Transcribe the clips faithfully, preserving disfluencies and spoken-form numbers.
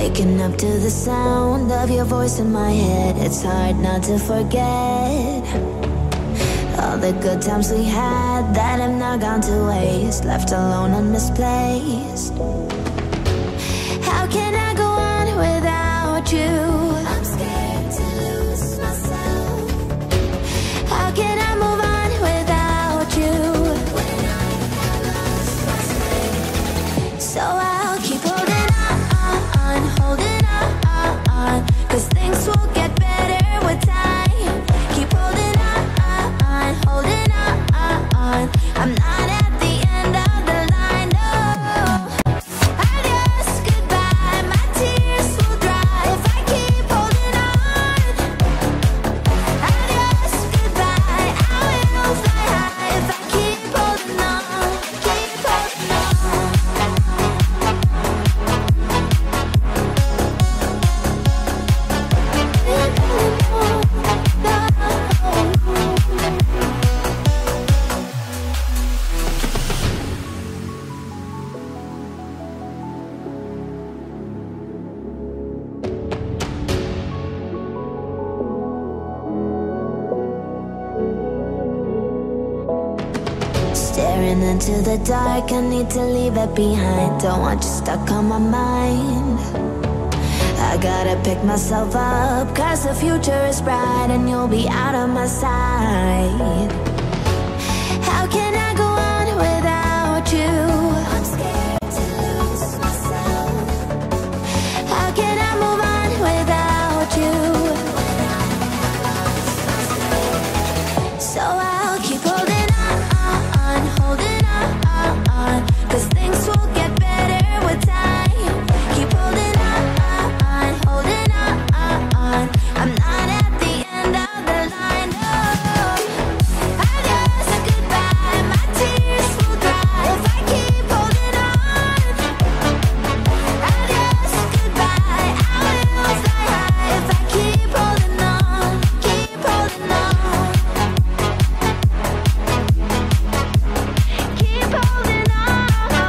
Waking up to the sound of your voice in my head. It's hard not to forget all the good times we had that have now gone to waste, left alone and misplaced. How can I go on without you? I'm scared to lose myself. How can I move on without you when I have lost myself? So I'll keep holding on, holding on, 'cause things will get better with time. Keep holding on, holding on. I'm not at the end of the line, no. Adios, goodbye, my tears will dry if I keep holding on. Adios, goodbye, I will fly high if I keep holding on, keep holding on. Staring into the dark, I need to leave it behind. Don't want you stuck on my mind. I gotta pick myself up, 'cause the future is bright and you'll be out of my sight. How can I go on without you? I'm scared to lose myself. How can I move on without you when I have lost myself? So I'll keep holding on, holding on, 'cause things will get better with time. Keep holding on, holding on. I'm not at the end of the line, no. Adios, goodbye, my tears will dry if I keep holding on. Adios, goodbye, I will fly high if I keep holding on, keep holding on. Keep holding on.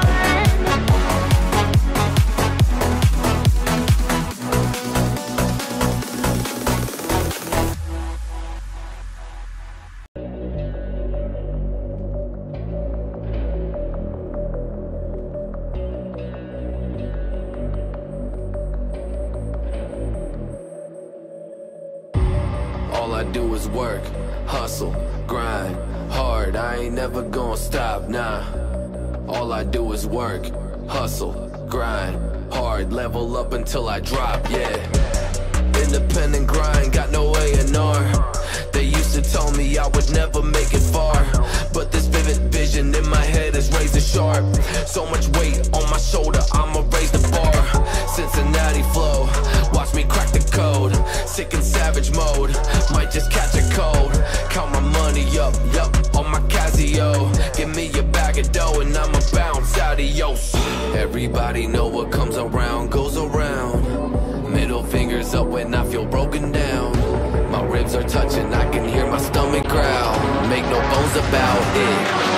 All I do is work, hustle, grind, hard. I ain't never gonna stop, nah. All I do is work, hustle, grind, hard. Level up until I drop, yeah. Independent grind, got no A and R. They used to tell me I would never make it far, but this vivid vision in my head is razor sharp. So much weight on my shoulder, I'ma raise the bar. Cincinnati flow, watch me crack the code. Sick and savage mode, might just catch a cold. Count my money up, yup, on my Casio. Give me a bag of dough and I'ma bounce, adios. Everybody know what comes around goes around. Middle fingers up when I feel broken down. My ribs are touching, I can hear my stomach growl. Make no bones about it.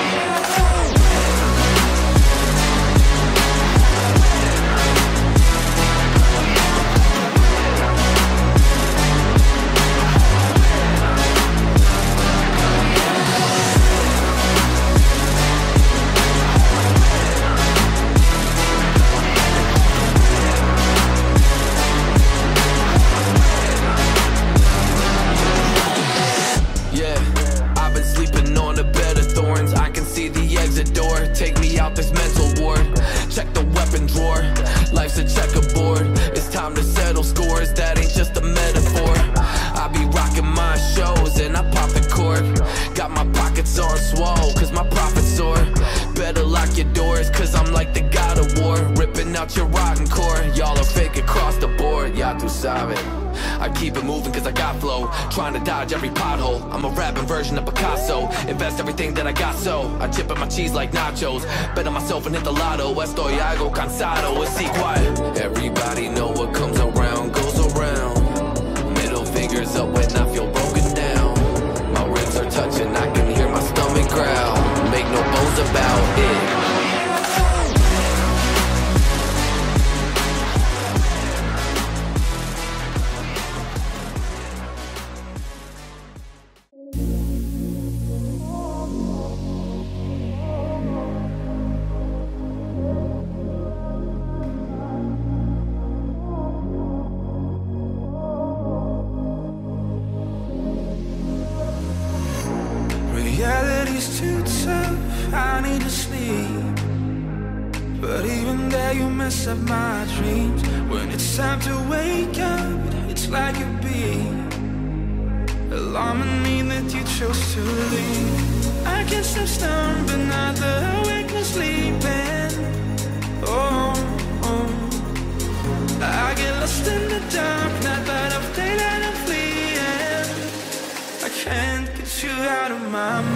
Take me out this mental ward. Check the weapon drawer. Life's a checkerboard. It's time to settle scores. That ain't just a metaphor. I be rocking my shows and I pop the cork. Got my pockets on swole, cause my profits soar. Better lock your doors, cause I'm like the god of war. Ripping out your rotten core. Y'all are fake across the board. Y'all too sabe. I keep it moving cause I got flow. Trying to dodge every pothole. I'm a rapping version of Picasso. Invest everything that I got, so I chip in my cheese like nachos. Bet on myself and hit the lotto. Estoy algo cansado, así quiet. Everybody know what comes around goes around. Middle fingers up when I feel broken down. My ribs are touching, I can hear my stomach growl. Make no bones about it. you mess up my dreams. When it's time to wake up, it's like a bee alarming me that you chose to leave. I can't stop snoring, but not the awake, no sleeping. Oh, oh. I get lost in the dark, not that of daylight I'm fleeing. I can't get you out of my mind.